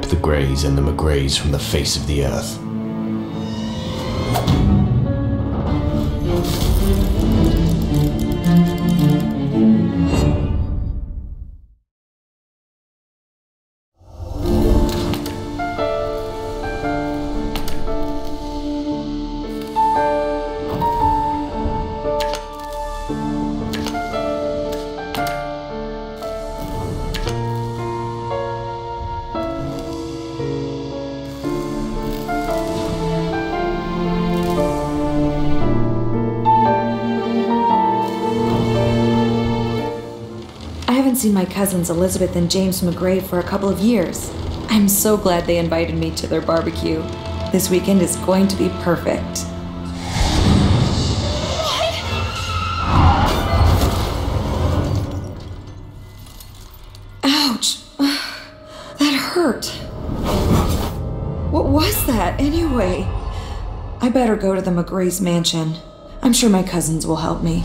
the Greys and the McGrays from the face of the earth. I haven't seen my cousins Elizabeth and James McGray for a couple of years. I'm so glad they invited me to their barbecue. This weekend is going to be perfect. Ouch! That hurt. What was that, anyway? I better go to the McGray's mansion. I'm sure my cousins will help me.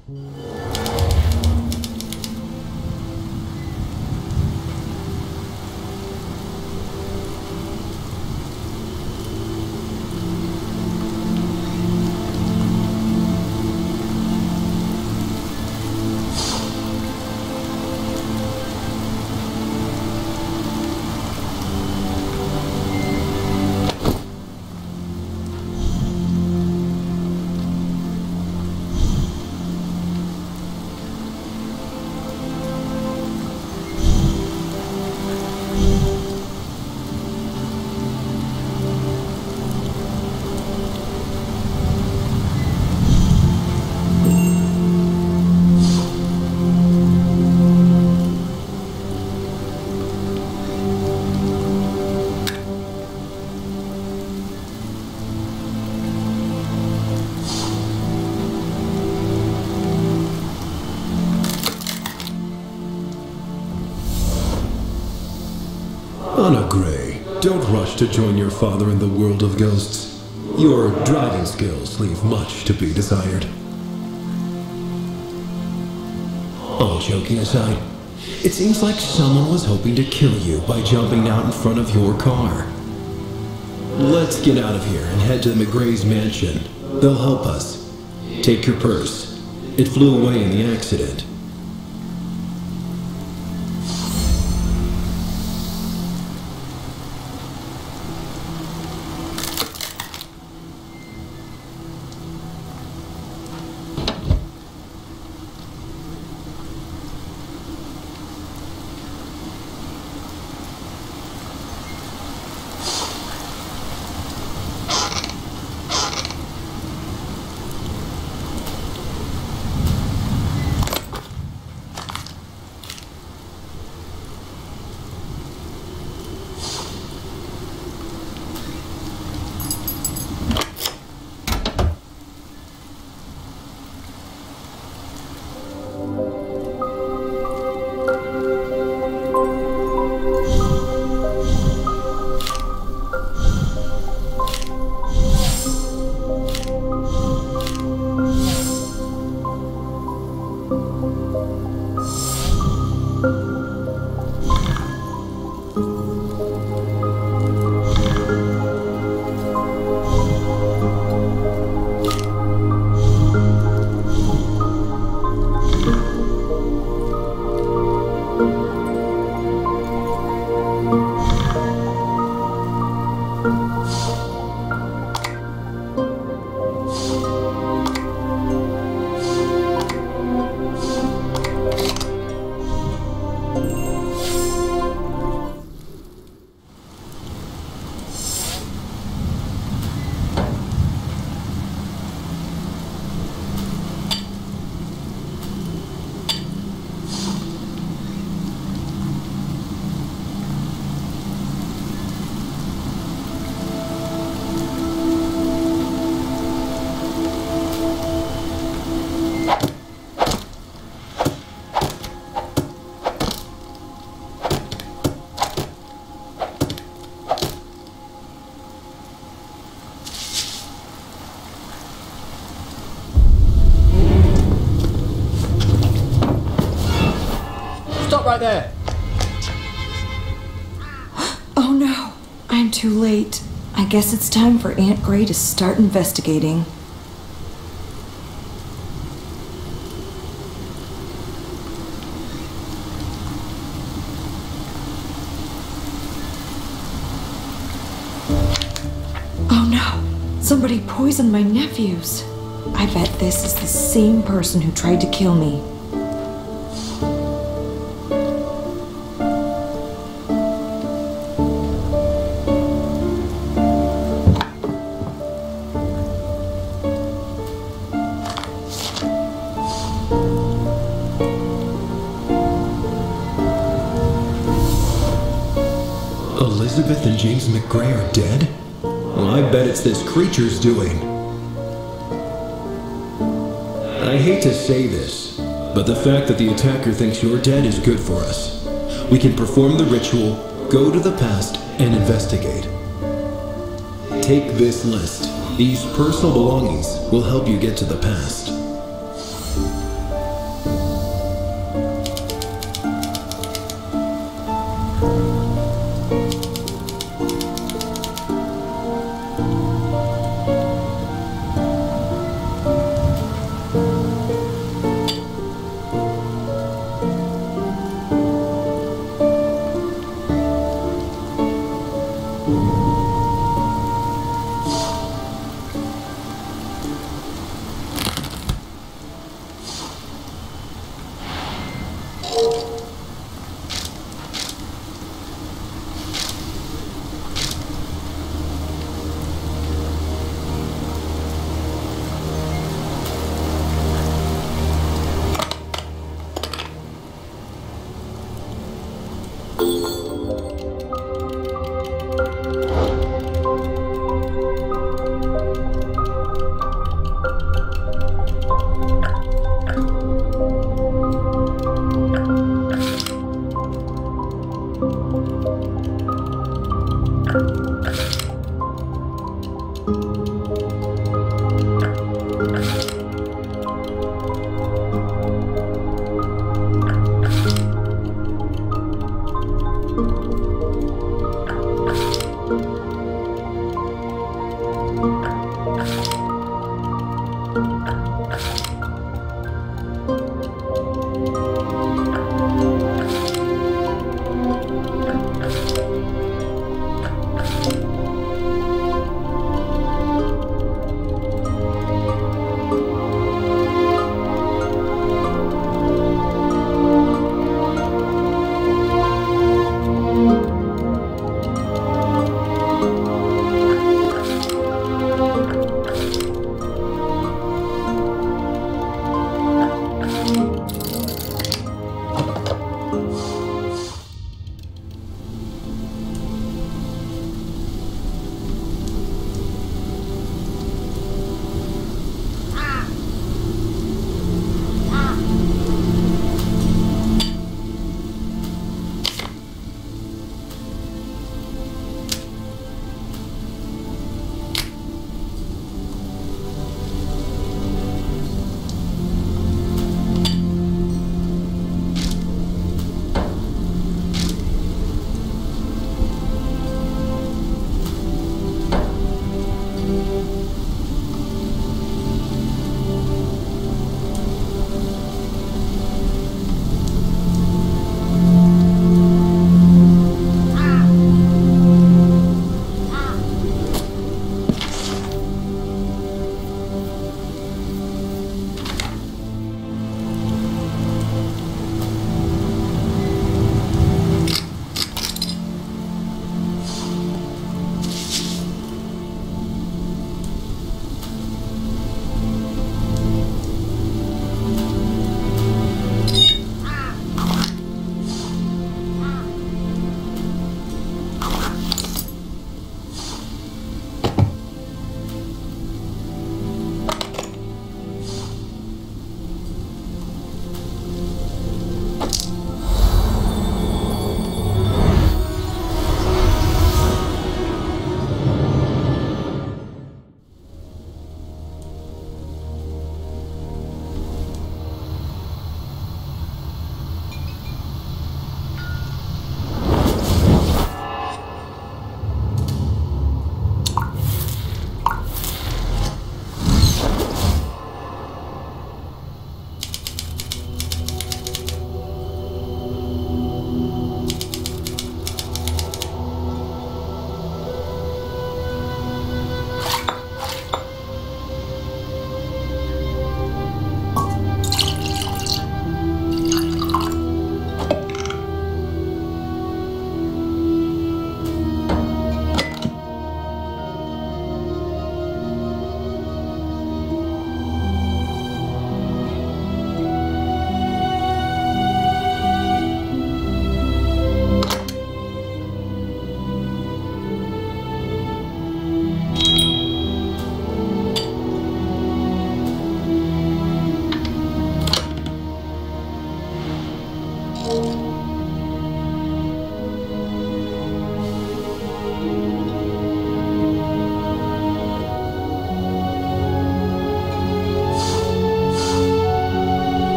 Anna Gray, don't rush to join your father in the world of ghosts. Your driving skills leave much to be desired. All joking aside, it seems like someone was hoping to kill you by jumping out in front of your car. Let's get out of here and head to the McGray's mansion. They'll help us. Take your purse. It flew away in the accident. Stop right there! Oh no! too late. I guess it's time for Aunt Gray to start investigating. Oh no! Somebody poisoned my nephews. I bet this is the same person who tried to kill me. Elizabeth and James McGray are dead? Well, I bet it's this creature's doing. I hate to say this, but the fact that the attacker thinks you're dead is good for us. We can perform the ritual, go to the past, and investigate. Take this list. These personal belongings will help you get to the past.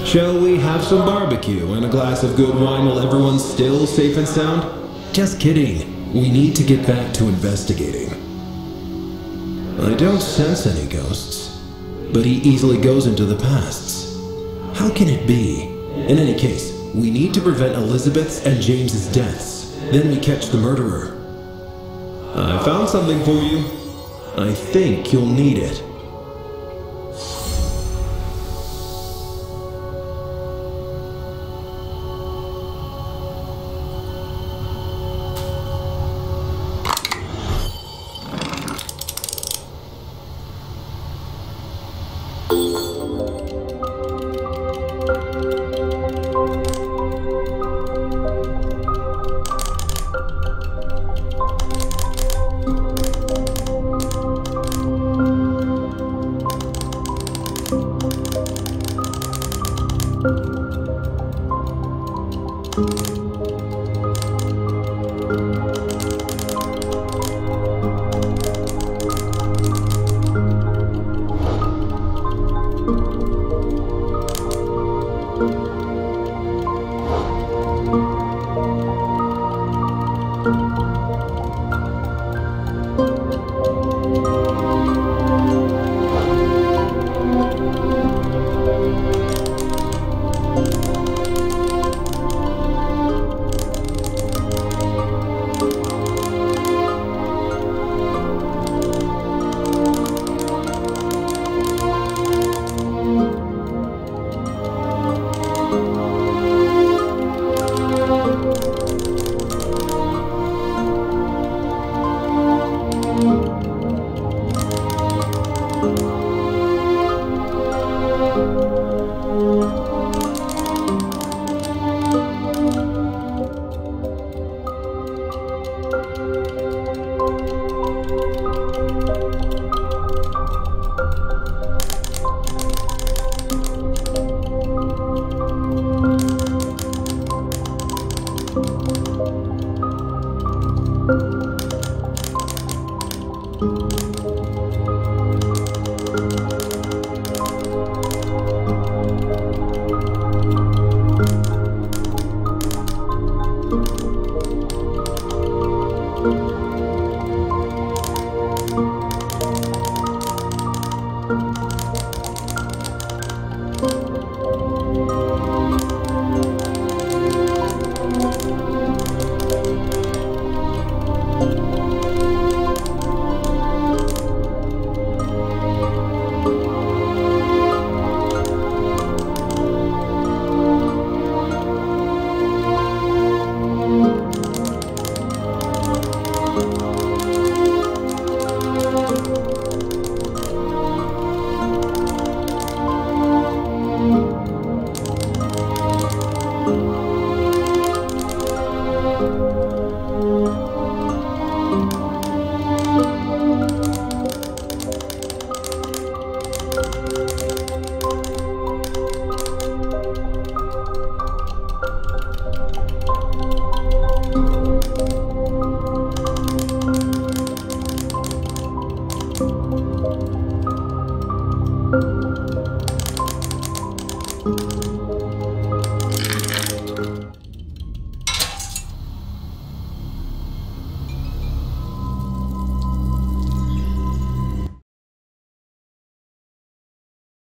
Shall we have some barbecue and a glass of good wine while everyone's still safe and sound? Just kidding. We need to get back to investigating. I don't sense any ghosts, but he easily goes into the pasts. How can it be? In any case, we need to prevent Elizabeth's and James's deaths. Then we catch the murderer. I found something for you. I think you'll need it. you